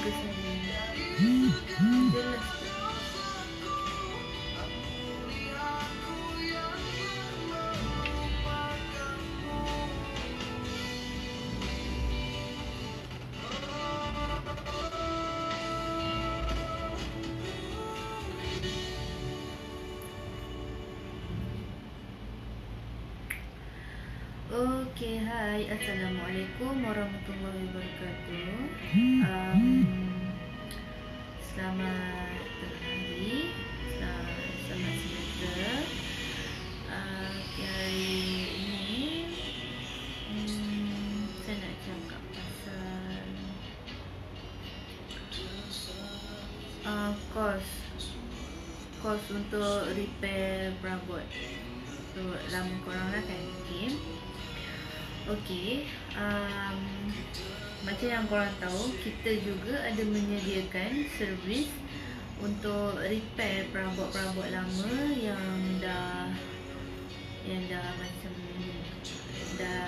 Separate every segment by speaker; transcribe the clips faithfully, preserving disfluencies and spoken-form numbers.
Speaker 1: ke sana. Jelas tak? Okay, hai, Assalamualaikum warahmatullahi wabarakatuh. um, Selamat tengah hari, Selamat, selamat sejahtera. uh, okay, Hari ini hmm, saya nak cakap pasal uh, kos Kos untuk repair perabot. So, lama korang lah kan, okay. Okey, um, macam yang korang tahu, kita juga ada menyediakan servis untuk repair perabot-perabot lama yang dah yang dah macam dah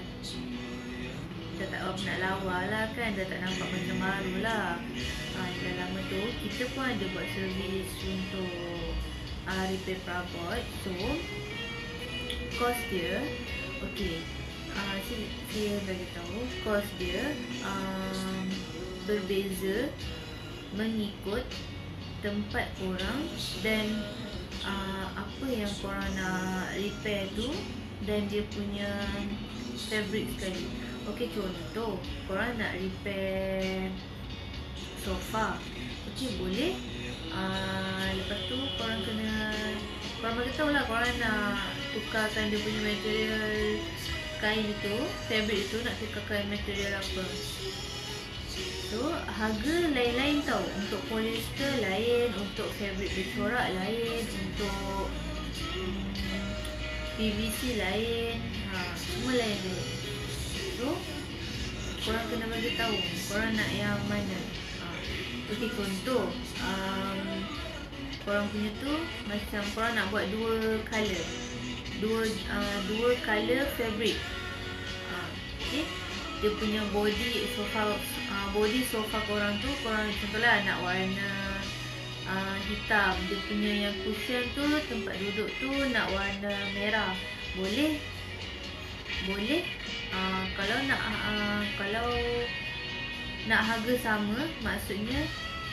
Speaker 1: dah tak apa nak lawa lah kan, dah tak nampak macam baru lah. uh, Yang dah lama tu, kita pun ada buat servis untuk uh, repair perabot. So, kos dia, okey, Uh, saya, saya bagi tahu kos dia um, berbeza mengikut tempat korang dan uh, apa yang korang nak repair tu dan dia punya fabric sekali. Okey, contoh korang nak repair sofa, okey, boleh. uh, Lepas tu korang kena korang bagi tahu lah korang nak tukarkan dia punya material kain itu, fabric itu nak tukarkan material apa. So, harga lain-lain tau. Untuk polyester lain, untuk fabric bercorak lain, untuk hmm, P V C lain, ha, semua lain-lain. So, korang kena bagi tahu korang nak yang mana. ha. Okey, contoh um, korang punya tu macam korang nak buat dua colour, dua uh, dua color fabric. uh, Okay, dia punya body sofa, uh, body sofa korang tu, korang contohlah nak warna uh, hitam, dia punya yang cushion tu, tempat duduk tu nak warna merah, boleh. Boleh. uh, Kalau nak uh, kalau nak harga sama, maksudnya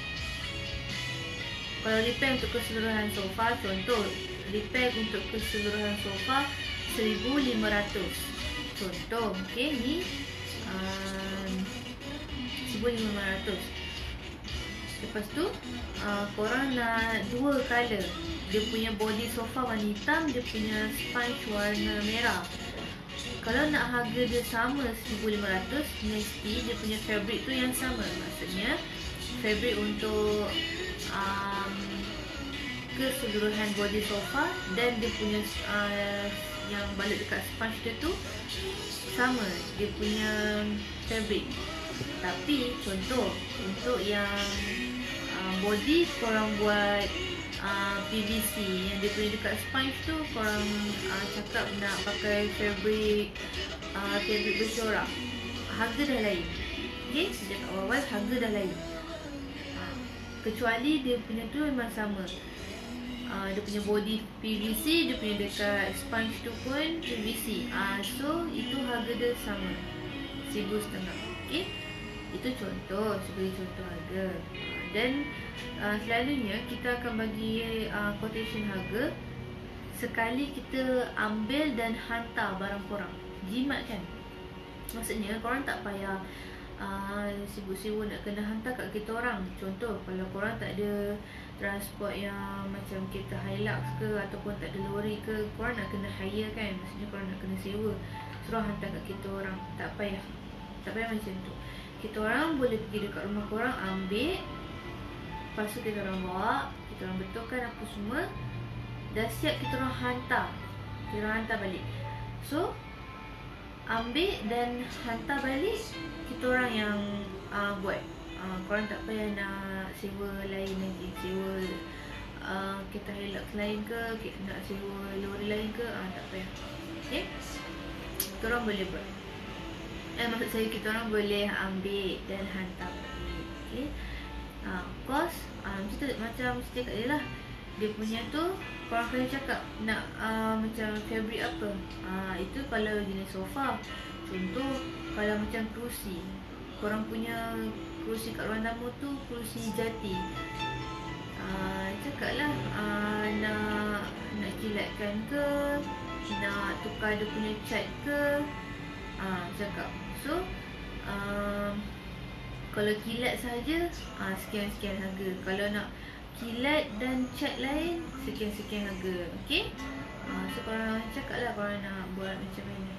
Speaker 1: kalau repair untuk keseluruhan sofa, contoh repair untuk keseluruhan sofa seribu lima ratus. Contoh, okey, ni um, seribu lima ratus. Lepas tu uh, korang nak dua color, dia punya body sofa warna hitam, dia punya sponge warna merah. Kalau nak harga dia sama seribu lima ratus, mesti dia punya fabric tu yang sama. Maksudnya fabric untuk um, keseluruhan body sofa dan dia punya uh, yang balik dekat sponge dia tu sama, dia punya fabric. Tapi contoh untuk yang uh, body korang buat uh, P V C, yang dia punya dekat sponge tu korang uh, cakap nak pakai fabric uh, fabric bercorak, harga dah lain. Okay, sejak awal harga dah lain. uh, Kecuali dia punya tu memang sama, uh, dia punya body P V C, dia punya dekat sponge tu pun P V C. uh, So itu harga dia sama, seribu setengah. Okay, itu contoh, sebagai contoh harga. uh, Dan uh, selalunya kita akan bagi uh, quotation harga sekali kita ambil dan hantar barang korang. Jimat kan, maksudnya korang tak payah uh, sibuk-sibuk nak kena hantar kat kita orang. Contoh kalau korang tak ada transport yang macam kereta Hilux ke, ataupun tak ada lori ke, korang nak kena hire kan, maksudnya korang nak kena sewa, suruh hantar kat kita orang. Tak payah, tak payah macam tu. Kita orang boleh pergi dekat rumah korang, ambil, lepas tu kita orang bawa, kita orang betulkan apa semua, dah siap kita orang hantar, kita orang hantar balik. So ambil dan hantar balik kita orang yang uh, buat. uh, Korang tak payah nak sewa lain lagi, sewa uh, kereta Hilux lain ke, nak sewa lori lain ke, uh, tak payah. Okay, kita orang boleh buat. Eh, maksud saya kita orang boleh ambil dan hantar balik. Okay. Ha, kos ha, macam tu, macam mesti cakap dia lah. Dia punya tu korang kena cakap nak uh, macam fabric apa. Ha, itu kalau jenis sofa. Contoh kalau macam kerusi, korang punya kerusi kat ruang tamu tu kerusi jati. Uh, cakap lah uh, nak nak kilatkan ke, nak tukar dia punya cat ke, uh, cakap. So uh, kalau kilat saja uh, sekian-sekian harga. Kalau nak kilat dan cat lain sekian-sekian harga. Okay. uh, So korang cakap lah korang nak buat macam mana.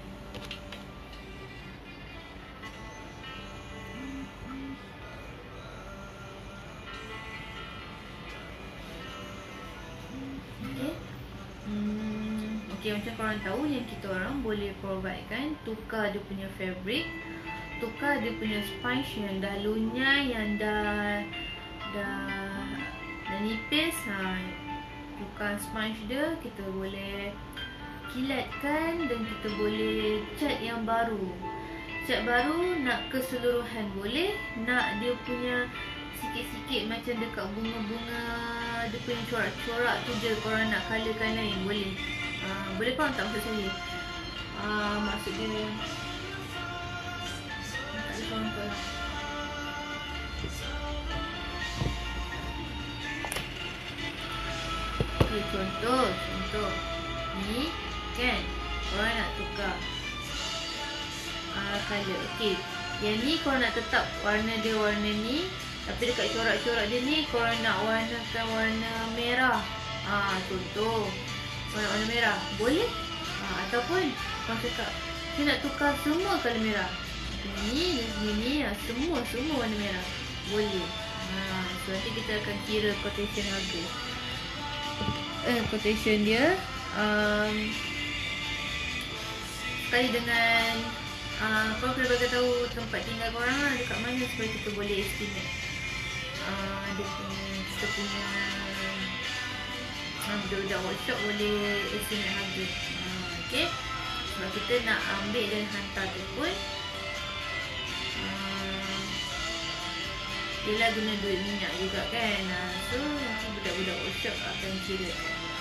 Speaker 1: Okay. Hmm, okay, macam korang tahu yang kita orang boleh providekan tukar dia punya fabric, tukar dia punya sponge yang dah lunyai, yang dah dah dah nipis. Ha, tukar sponge dia, kita boleh kilatkan dan kita boleh cat yang baru. Cat baru nak keseluruhan boleh, nak dia punya sikit-sikit macam dekat bunga-bunga, dia punya corak-corak tu je korang nak colourkan lain, boleh. Ha, boleh korang tak maksud saya? Ha, maksud dia tak ada contoh lah. Okay, contoh, contoh ni kan, korang nak tukar uh, colour. Okay, yang ni korang nak tetap warna dia warna ni, tapi dekat corak-corak dia ni korang nak warnakan warna merah. Ah, ha, contoh korang nak warna merah, boleh. Ha, ataupun korang cakap saya nak tukar semua colour merah. Ni dan sini ha, semua semua warna merah, boleh. Ha, so nanti kita akan kira quotation harga. Eh, quotation dia um, sekali dengan uh, korang kena bagi tahu tempat tinggal korang lah, dekat mana, supaya kita boleh estimate uh, dia punya, kita punya uh, budak-budak workshop boleh estimate harga. uh, Okay, sebab kita nak ambil dan hantar tu pun uh, yelah guna duit minyak juga kan. uh, So nanti budak-budak workshop akan kira.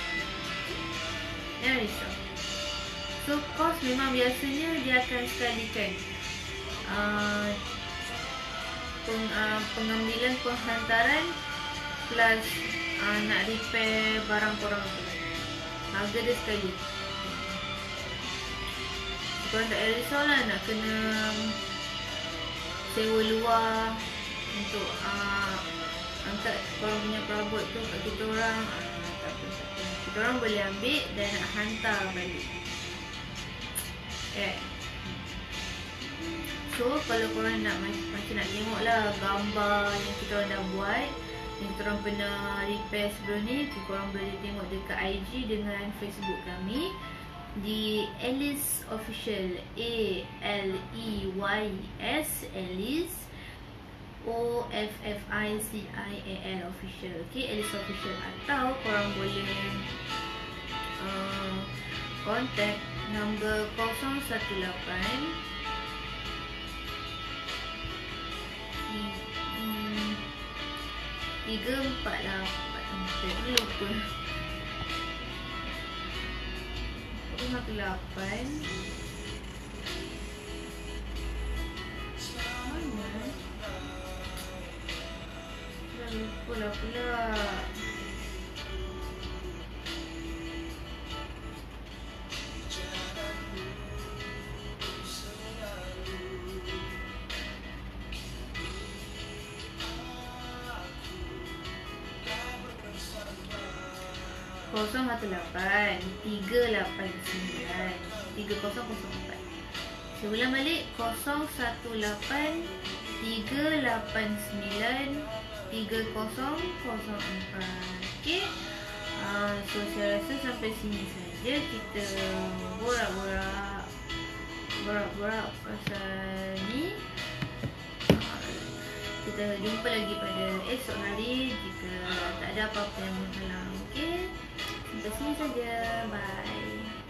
Speaker 1: Jangan risau. So kos memang biasanya dia akan sekalikan uh, peng, uh, pengambilan penghantaran plus uh, nak repair barang korang tu. Harga dia sekali. Korang tak payah risau lah nak kena sewa luar untuk uh, angkat korang punya perabot tu kat kita orang. uh, Tak apa, tak apa. Kita orang boleh ambil dan nak hantar balik. Okay. So kalau korang nak macam nak tengok lah gambar yang kita orang dah buat, yang kita orang pernah repair sebelum ni, korang boleh tengok dekat I G dengan Facebook kami di Alice Official, A L E Y S, Alice O F F I C I A L Official. Okay, Alice Official. Atau korang boleh uh, contact number kosong satu lapan tiga empat lapan. Saya lupa. kosong satu lapan mana? Dah lupa lah pula. kosong satu lapan tiga lapan sembilan tiga kosong kosong empat. Saya ulang balik, kosong satu lapan tiga lapan sembilan tiga kosong kosong empat. Okay, uh, so saya rasa sampai sini saja kita borak-borak borak-borak pasal ni. Kita jumpa lagi pada esok hari jika tak ada apa-apa yang menghalang. Okay, sampai sini saja. Bye.